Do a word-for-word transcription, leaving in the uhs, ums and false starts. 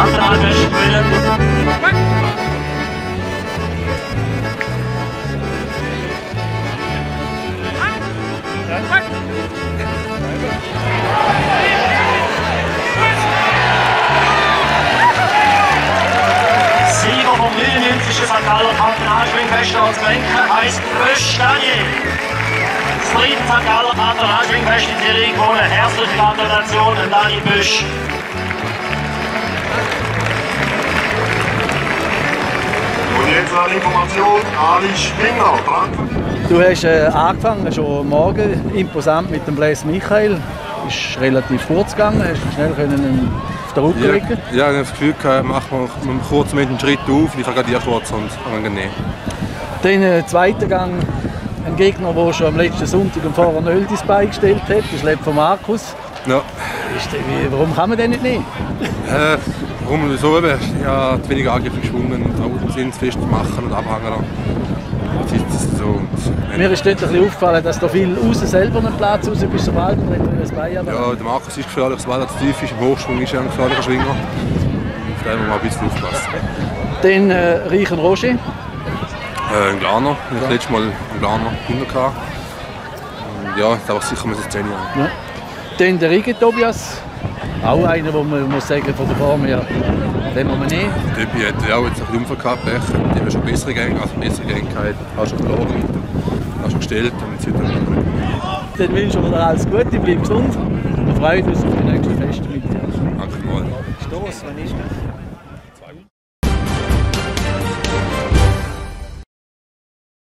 Kantonalbest gewinnen. Sieger vom neunundneunzigsten Sankt Galler Kantonalschwingfest als Gelenke heisst Bösch Daniel. Das dritte Sankt Galler Kantonalschwingfest in Serie gewonnen. Herzliche Gratulation an Dani Bösch. Und jetzt eine Information, Ali Springer, dran. Du hast äh, angefangen, schon morgen imposant mit dem Blaise Michael. Ist relativ kurz gegangen, hast du schnell können auf den Rücken legen? Ja, ja, ich habe das Gefühl, machen wir einen kurzen einen Schritt auf, ich habe gerade kurz und angenehm. Den äh, zweiten Gang, ein Gegner, der schon am letzten Sonntag am Fahrer ein Öl ins Bein gestellt hat, das lebt von Markus. Ja. Ist der, wie, warum kann man den nicht nehmen? Äh, warum wieso? Ich habe zu wenig Angriffe geschwungen und auch sind fest machen und abhängen. So. Mir ist dort ein bisschen aufgefallen, dass da viel außen selber einen Platz raus bis zum Alten, wenn du das Bein hast. Ja, der Markus ist gefährlich, sobald er zu tief ist, im Hochschwung ist er ein gefährlicher Schwinger. Auf den muss man ein bisschen aufpassen. Dann äh, Reichen Roger. Äh, ein Glaner, ich hatte letztes Mal einen Glaner gewonnen. Ja, da war sicher mal zehn Jahre. Ja. Dann der Rige Tobias. Auch einer, wo man muss sagen, von der Form her, den muss man nehmen. Tobi hat ja auch jetzt ein Unfall gehabt, die haben schon bessere Gänge, also bessere Gänge gehabt, hast schon verloren, hast schon gestellt und jetzt wieder. Dann wünschen wir dir alles Gute, bleib gesund und freuen uns auf die nächsten Feste mit dir. Danke mal. Stoß, wann ist das?